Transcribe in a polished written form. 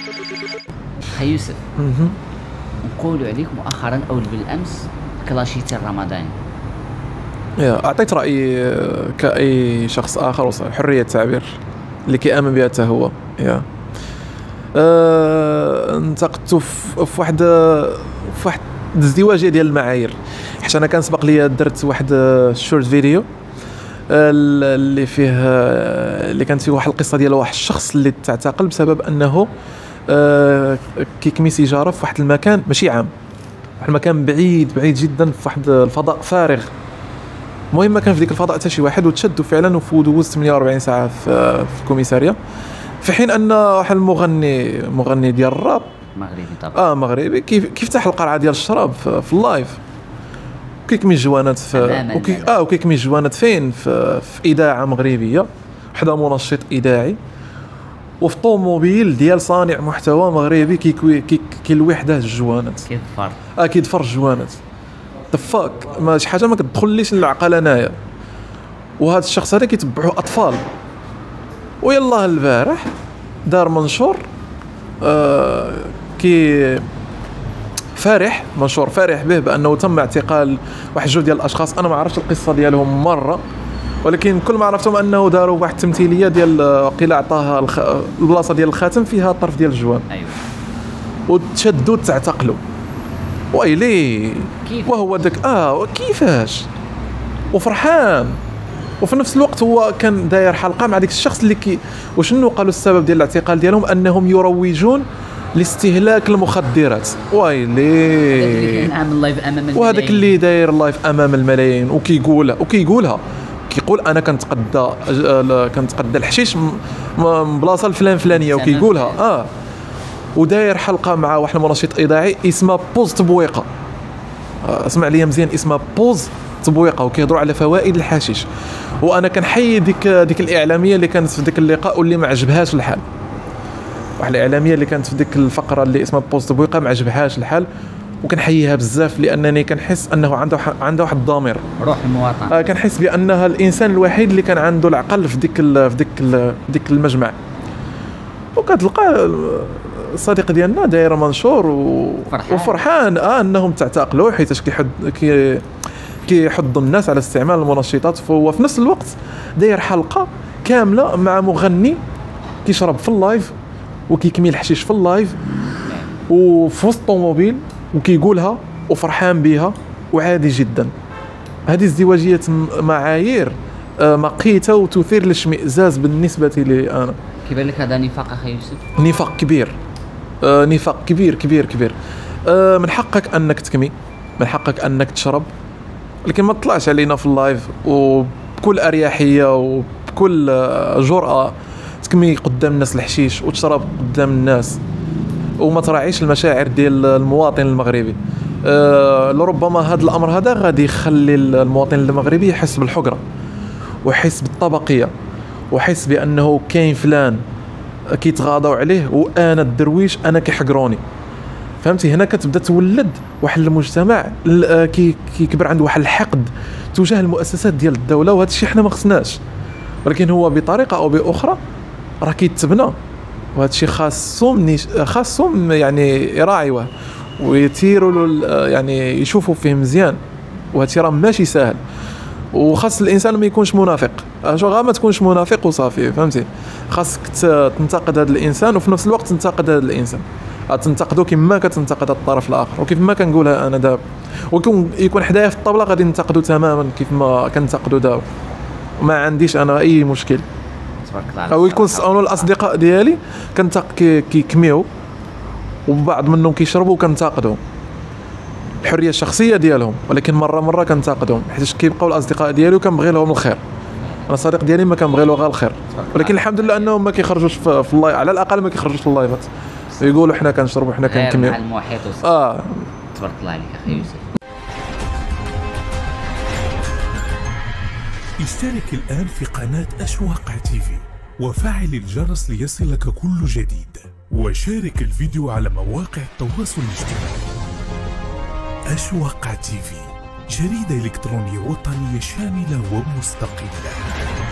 خي يوسف، نقولوا عليك مؤخرا أو بالأمس كلاشيتي الرمضاني. أعطيت رأيي كأي شخص آخر، حرية التعبير اللي كيآمن بها حتى هو. انتقدت في واحد الازدواجية ديال المعايير، حيت أنا كان سبق لي درت واحد الشورت فيديو اللي كانت فيه واحد القصة ديال واحد الشخص اللي تعتقل بسبب أنه كيكمي سيجارة في واحد المكان ماشي عام، واحد المكان بعيد جدا في واحد الفضاء فارغ. المهم ما كان في ديك الفضاء حتى شي واحد، وتشدوا فعلا ودوز 48 ساعة في الكوميسارية، في حين ان واحد المغني ديال الراب مغربي طبعا مغربي كيفتح القرعة ديال الشراب في اللايف، وكيكمي الجوانات وكيكمي الجوانات فين في إذاعة مغربية، وحده منشط إذاعي، وفي طوموبيل ديال صانع محتوى مغربي كيلوي حداه الجوانات، كيدفر الجوانات. دفاك ما شي حاجه ما كتدخليش للعقل انايا. وهذا الشخص هذا كيتبعوه اطفال، ويلا البارح دار منشور منشور فرح به بانه تم اعتقال واحد جوج ديال الاشخاص. انا ما عرفتش القصه ديالهم مره، ولكن كل ما عرفتهم انه داروا واحد التمثيليه ديال قيل عطاها البلاصه ديال الخاتم فيها الطرف ديال الجوان. ايوه، وتشدوا تعتقلوا. ويلي وهو داك كيفاش وفرحان، وفي نفس الوقت هو كان داير حلقه مع ديك الشخص اللي وشنو قالوا السبب ديال الاعتقال ديالهم؟ انهم يروجون لاستهلاك المخدرات. ويلي وهذاك اللي داير لايف امام الملايين وكيقول انا كنتقدى الحشيش من بلاصه الفلانيه، وكيقولها وداير حلقه مع واحد المنشط اذاعي اسمها بوز تبويقه. اسمع لي مزيان، اسمها بوز تبويقه، وكيهضروا على فوائد الحشيش. وانا كنحيي ديك الاعلاميه اللي كانت في ديك اللقاء واللي ما عجبهاش الحال. واحد الاعلاميه اللي كانت في ديك الفقره اللي اسمها بوز تبويقه ما عجبهاش الحال، وكنحييها بزاف لانني كنحس انه عنده واحد الضمير، روح المواطن. كنحس بانها الانسان الوحيد اللي كان عنده العقل في ديك المجمع. وكتلقى الصديق ديالنا داير منشور وفرحان انهم تعتقلوا حيت كيحضوا الناس على استعمال المنشطات. فهو في نفس الوقت داير حلقه كامله مع مغني كيشرب في اللايف وكيكمي الحشيش في اللايف وفي وسط الطوموبيل وكيقولها وفرحان بها وعادي جدا. هذه ازدواجيه معايير مقيته وتثير الاشمئزاز بالنسبه لي انا. كيبان لك هذا نفاق اخي يوسف؟ نفاق كبير، نفاق كبير. من حقك انك تكمي، من حقك انك تشرب، لكن ما تطلعش علينا في اللايف وبكل اريحيه وبكل جرأة تكمي قدام الناس الحشيش وتشرب قدام الناس وما تراعيش المشاعر ديال المواطن المغربي. لربما هذا الامر هذا غادي يخلي المواطن المغربي يحس بالحقره ويحس بالطبقيه ويحس بانه كاين فلان كيتغاضوا عليه وانا الدرويش انا كيحقروني. فهمتي؟ هنا كتبدا تولد واحد المجتمع كيكبر عنده واحد الحقد تجاه المؤسسات ديال الدوله، وهذا الشيء حنا ما خصناش. ولكن هو بطريقه او باخرى راه كيتبنى، وهذا الشيء خاصهم يعني يراعيوه ويثيروا يعني يشوفوا فيه مزيان، وهذا الشيء راه ماشي ساهل. وخاص الانسان ما يكونش منافق، ما تكونش منافق وصافي. فهمتي؟ خاصك تنتقد هذا الانسان وفي نفس الوقت تنتقد هذا الانسان، تنتقدو كما كتنتقد الطرف الاخر. وكيف ما كنقولها انا دابا ويكون حدايا في الطبله غادي ننتقدو تماما كيف ما كنتقدو دابا، ما عنديش انا اي مشكل. تبارك الله. او يكون انا الاصدقاء ديالي كيكميو وبعض منهم كيشربوا وكنتقدهم، الحريه الشخصيه ديالهم، ولكن مره كنتقدهم حيت كيبقاو الاصدقاء ديالي وكنبغي لهم الخير. انا صديق ديالي ما كنبغي له غير الخير، ولكن الحمد لله انهم ما كيخرجوش في اللايف، على الاقل ما كيخرجوش في اللايفات يقولوا حنا كنشربوا حنا كنكميو مع المحيط. تبارك الله عليك اخي يوسف. اشترك الآن في قناة أشواق تيفي وفعل الجرس ليصلك كل جديد، وشارك الفيديو على مواقع التواصل الاجتماعي. أشواق تيفي، جريدة إلكترونية وطنية شاملة ومستقلة.